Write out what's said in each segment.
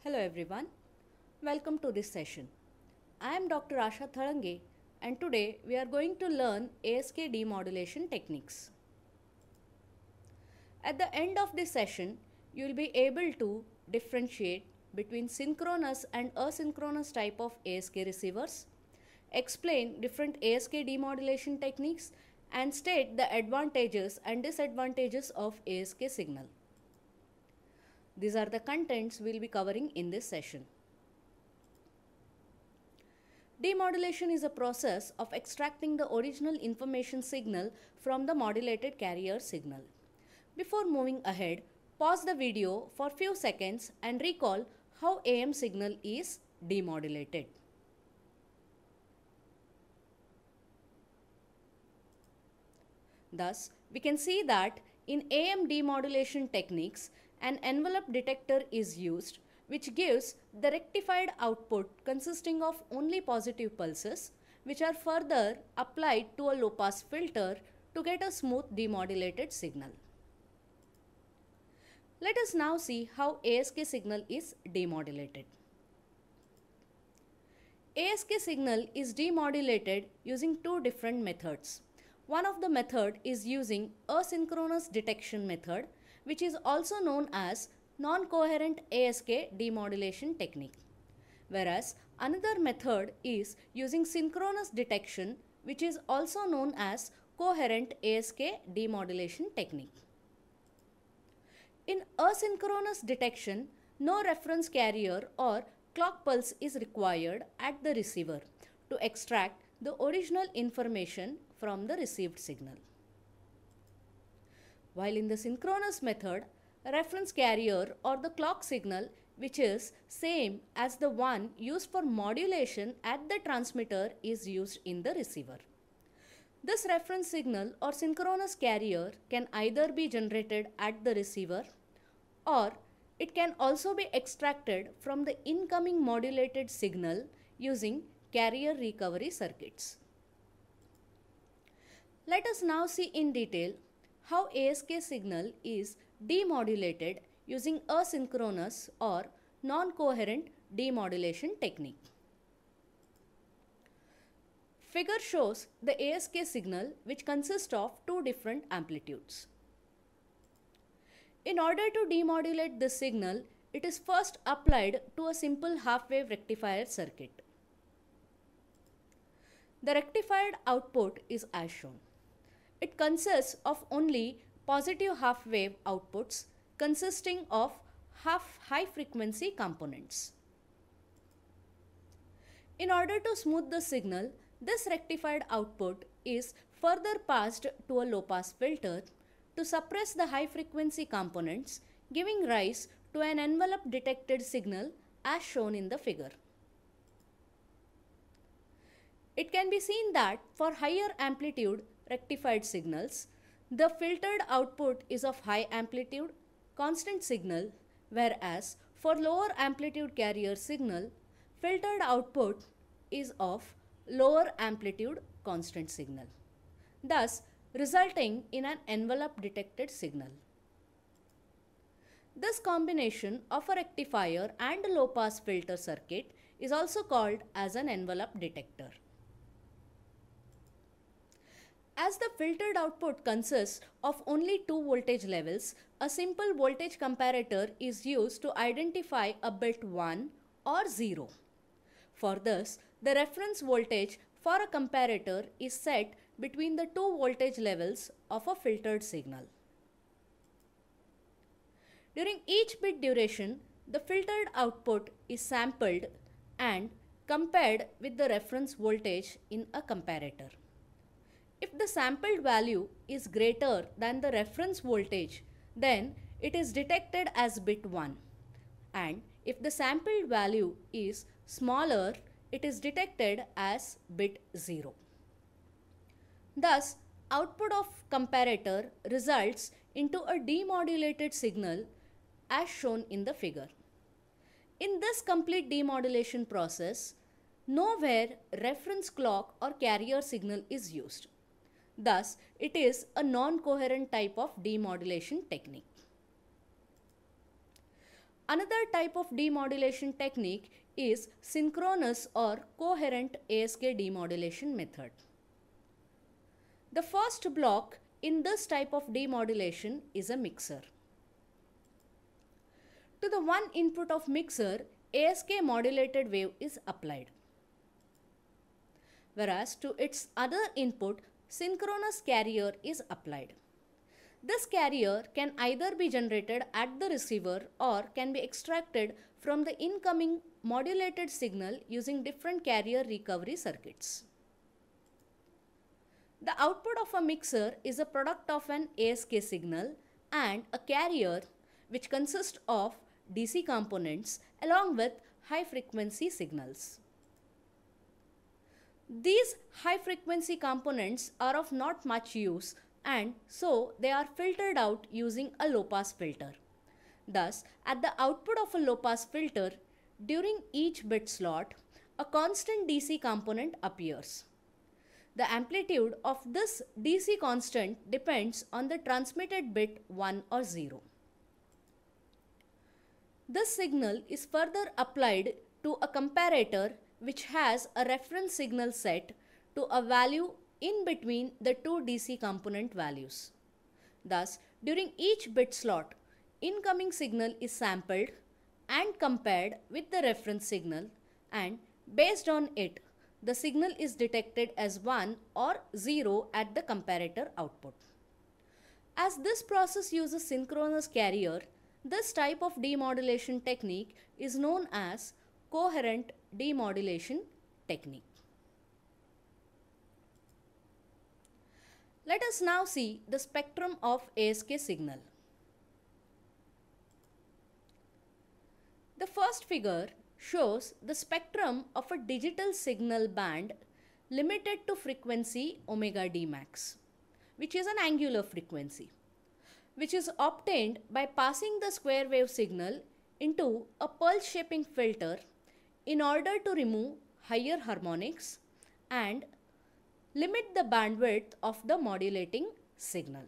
Hello everyone, welcome to this session. I am Dr. Asha Thalange and today we are going to learn ASK demodulation techniques. At the end of this session, you will be able to differentiate between synchronous and asynchronous type of ASK receivers, explain different ASK demodulation techniques and state the advantages and disadvantages of ASK signal. These are the contents we will be covering in this session. Demodulation is a process of extracting the original information signal from the modulated carrier signal. Before moving ahead, pause the video for few seconds and recall how AM signal is demodulated. Thus, we can see that in AM demodulation techniques, an envelope detector is used which gives the rectified output consisting of only positive pulses which are further applied to a low pass filter to get a smooth demodulated signal. Let us now see how ASK signal is demodulated. ASK signal is demodulated using two different methods. One of the method is using asynchronous detection method, which is also known as non-coherent ASK demodulation technique. Whereas another method is using synchronous detection, which is also known as coherent ASK demodulation technique. In asynchronous detection, no reference carrier or clock pulse is required at the receiver to extract the original information from the received signal. While in the synchronous method, a reference carrier or the clock signal which is same as the one used for modulation at the transmitter is used in the receiver. This reference signal or synchronous carrier can either be generated at the receiver or it can also be extracted from the incoming modulated signal using carrier recovery circuits. Let us now see in detail how ASK signal is demodulated using asynchronous or non-coherent demodulation technique. Figure shows the ASK signal which consists of two different amplitudes. In order to demodulate this signal, it is first applied to a simple half-wave rectifier circuit. The rectified output is as shown. It consists of only positive half-wave outputs consisting of half high-frequency components. In order to smooth the signal, this rectified output is further passed to a low-pass filter to suppress the high-frequency components, giving rise to an envelope-detected signal as shown in the figure. It can be seen that for higher amplitude rectified signals, the filtered output is of high amplitude, constant signal, whereas for lower amplitude carrier signal, filtered output is of lower amplitude constant signal, thus resulting in an envelope detected signal. This combination of a rectifier and a low pass filter circuit is also called as an envelope detector. As the filtered output consists of only two voltage levels, a simple voltage comparator is used to identify a bit 1 or 0. For this, the reference voltage for a comparator is set between the two voltage levels of a filtered signal. During each bit duration, the filtered output is sampled and compared with the reference voltage in a comparator. If the sampled value is greater than the reference voltage, then it is detected as bit 1. And if the sampled value is smaller, it is detected as bit 0. Thus, output of comparator results into a demodulated signal as shown in the figure. In this complete demodulation process, nowhere reference clock or carrier signal is used. Thus, it is a non-coherent type of demodulation technique. Another type of demodulation technique is synchronous or coherent ASK demodulation method. The first block in this type of demodulation is a mixer. To the one input of mixer, ASK modulated wave is applied, whereas to its other input, synchronous carrier is applied. This carrier can either be generated at the receiver or can be extracted from the incoming modulated signal using different carrier recovery circuits. The output of a mixer is a product of an ASK signal and a carrier which consists of DC components along with high frequency signals. These high frequency components are of not much use, and so they are filtered out using a low pass filter. Thus, at the output of a low pass filter, during each bit slot, a constant DC component appears. The amplitude of this DC constant depends on the transmitted bit 1 or 0. This signal is further applied to a comparator which has a reference signal set to a value in between the two DC component values. Thus, during each bit slot, incoming signal is sampled and compared with the reference signal, and based on it, the signal is detected as 1 or 0 at the comparator output. As this process uses synchronous carrier, this type of demodulation technique is known as coherent demodulation technique. Let us now see the spectrum of ASK signal. The first figure shows the spectrum of a digital signal band limited to frequency omega d max, which is an angular frequency, which is obtained by passing the square wave signal into a pulse shaping filter in order to remove higher harmonics and limit the bandwidth of the modulating signal.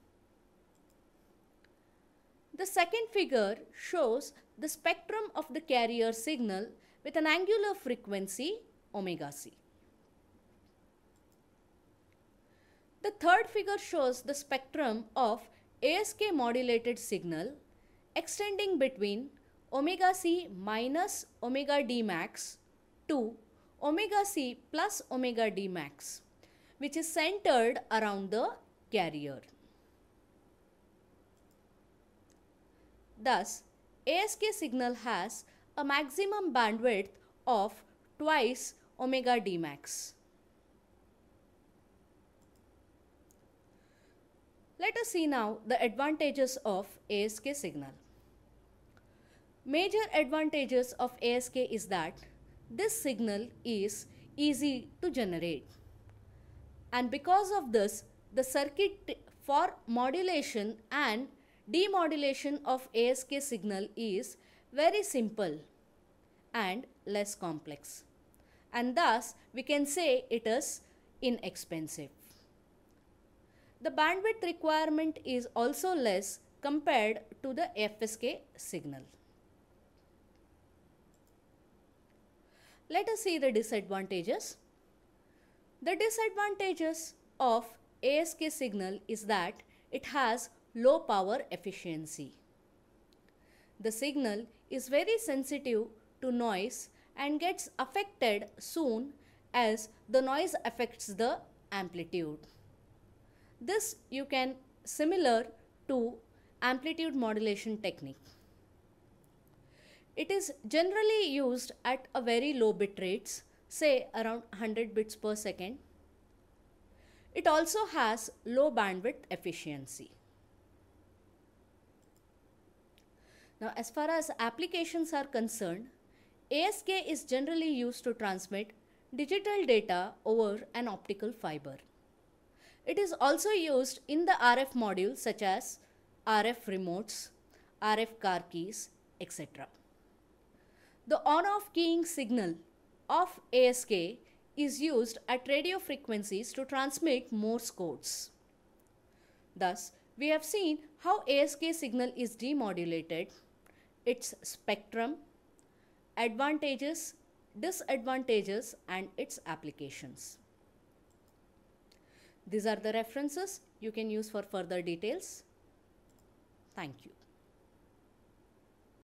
The second figure shows the spectrum of the carrier signal with an angular frequency omega c. The third figure shows the spectrum of ASK modulated signal extending between omega c minus omega d max to omega c plus omega d max, which is centered around the carrier. Thus, ASK signal has a maximum bandwidth of twice omega d max. Let us see now the advantages of ASK signal. Major advantages of ASK is that this signal is easy to generate, and because of this, the circuit for modulation and demodulation of ASK signal is very simple and less complex, and thus we can say it is inexpensive. The bandwidth requirement is also less compared to the FSK signal. Let us see the disadvantages. The disadvantages of ASK signal is that it has low power efficiency. The signal is very sensitive to noise and gets affected soon as the noise affects the amplitude. This you can similar to amplitude modulation technique. It is generally used at a very low bit rates, say around 100 bits per second. It also has low bandwidth efficiency. Now, as far as applications are concerned, ASK is generally used to transmit digital data over an optical fiber. It is also used in the RF modules such as RF remotes, RF car keys, etc. The on-off keying signal of ASK is used at radio frequencies to transmit Morse codes. Thus, we have seen how ASK signal is demodulated its spectrum, advantages, disadvantages, and its applications. These are the references you can use for further details. Thank you.